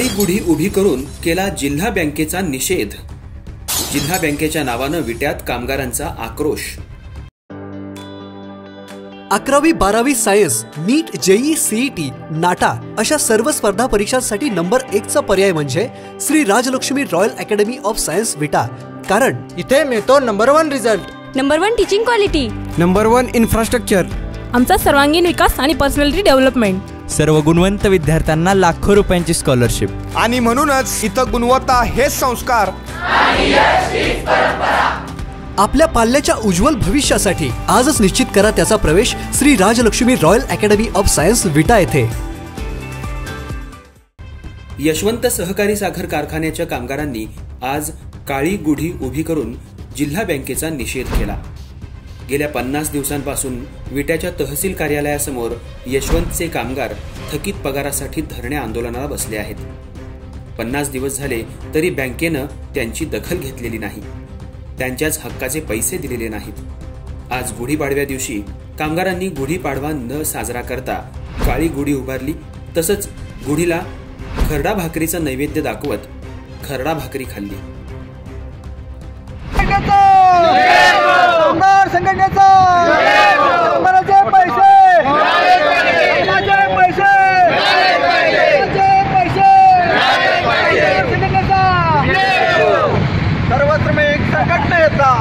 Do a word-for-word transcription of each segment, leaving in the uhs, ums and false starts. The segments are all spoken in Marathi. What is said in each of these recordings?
काळी गुढी उभी करून केला जिल्हा बँकेचा निषेध। जिल्हा बँकेच्या नावानं विट्यात कामगारांचा आक्रोश। अकरावी बारावी science, NEET, JEE, CET, NATA अशा सर्व स्पर्धा परीक्षांसाठी नंबर एक चा पर्याय म्हणजे Shri Rajlaxmi royal academy of science Vita. कारण इथे मिळतो number one result, number one teaching quality, number one infrastructure, आमचा सर्वांगीण विकास आणि पर्सनॅलिटी डेव्हलपमेंट, सर्व गुणवंत विद्यार्थ्यांना लाखो रुपयांची स्कॉलरशिप आणि म्हणूनच इथं गुणवत्ता हेच संस्कार आणि यश हीच परंपरा। आपल्या पाल्याच्या उज्ज्वल भविष्यासाठी आजच निश्चित करा त्याचा प्रवेश Shri Rajlaxmi royal academy of science Vita येथे। यशवंत सहकारी साखर कारखान्याच्या कामगारांनी आज काळी गुढी उभी करून जिल्हा बँकेचा निषेध केला। गेल्या पन्नास दिवसांपासून विट्याच्या तहसील कार्यालयासमोर यशवंतचे कामगार थकीत पगारासाठी धरणे आंदोलनाला बसले आहेत। पन्नास दिवस झाले तरी बँकेनं त्यांची दखल घेतलेली नाही, त्यांच्याच हक्काचे पैसे दिलेले नाहीत। आज गुढीपाडव्या दिवशी कामगारांनी गुढीपाडवा न साजरा करता काळी गुढी उभारली, तसंच गुढीला खरडा भाकरीचा नैवेद्य दाखवत खरडा भाकरी खाल्ली। संघटनेचा माझे पैसे, माझे पैसे, सर्वत्र में एक संघटनेचा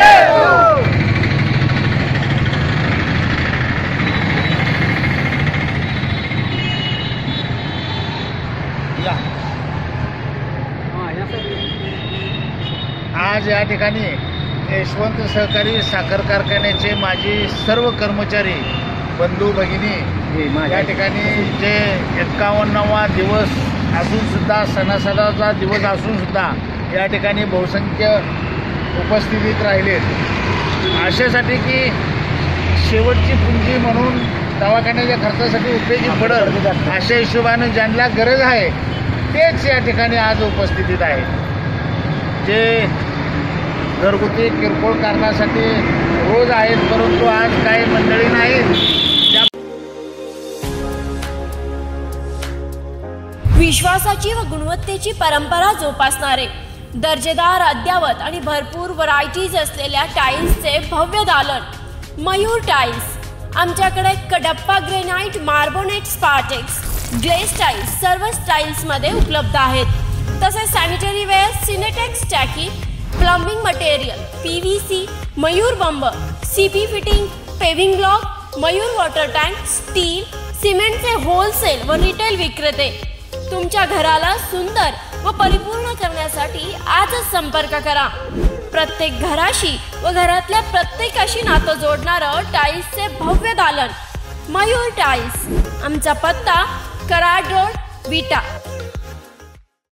आज या ठिकाणी यशवंत सहकारी साखर कारखान्याचे माजी सर्व कर्मचारी बंधू भगिनी या ठिकाणी जे एक्कावन्नावा दिवस असून सुद्धा सणासणाचा दिवस असून सुद्धा या ठिकाणी बहुसंख्य उपस्थितीत राहिलेत, अशासाठी की शेवटची पुंजी म्हणून दवाखान्याच्या खर्चासाठी उपयोगी पडेल अशा हिशोबाने ज्यांना गरज आहे तेच या ठिकाणी आज उपस्थितीत आहे। जे घरगुती किरकोळ कारणासाठी रोज आहेत, परंतु आज काही मंडळी नाहीत। विश्वासाची व गुणवत्तेची परंपरा जोपासणारे, दर्जेदार, अद्यावत आणि भरपूर व्हरायटीज असलेल्या टाईल्सचे भव्य दालन मयूर टाईल्स। आमच्याकडे कडप्पा ग्रेनाइट, मार्बोनेट, स्पार्टेक्स, ग्लेस टाईल्स सर्व स्टाईल्समध्ये उपलब्ध आहेत। तसेच सॅनिटरी वेअर, सिनेटेक्स, टॅकी, प्लंबिंग मटेरियल, पीव्हीसी, मयूर बंब, CP fitting, paving block, Mayur water tank, steel, सिमेंटचे होलसेल व रिटेल विक्रेते। तुमच्या घराला सुंदर व परिपूर्ण करण्यासाठी आजच संपर्क करा। प्रत्येक घराशी व घरातल्या प्रत्येकाशी नातं जोडणारं टाईल्सचे भव्य दालन मयूर टाईल्स। आमचा पत्ता कराड रोड, विटा।